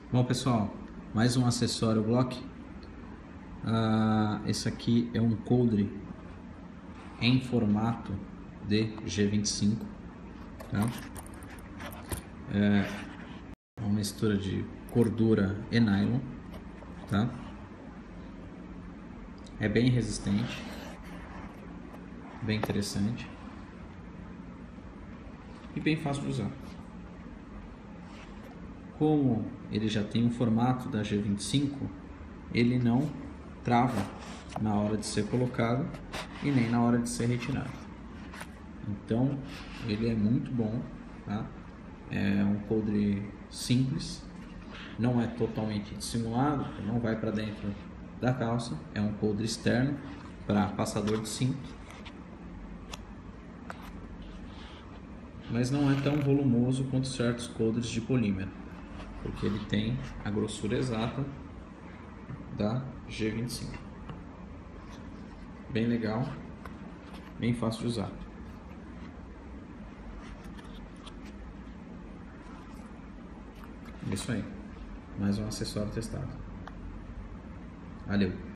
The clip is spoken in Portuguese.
Bom, pessoal, mais um acessório Glock. Esse aqui é um coldre em formato de G25, tá? É uma mistura de cordura e nylon, tá? É bem resistente, bem interessante e bem fácil de usar. Como ele já tem o formato da G25, ele não trava na hora de ser colocado e nem na hora de ser retirado. Então ele é muito bom, tá? É um coldre simples, não é totalmente dissimulado, não vai para dentro da calça, é um coldre externo para passador de cinto, mas não é tão volumoso quanto certos coldres de polímero, porque ele tem a grossura exata da G25. Bem legal, bem fácil de usar. É isso aí, mais um acessório testado. Valeu!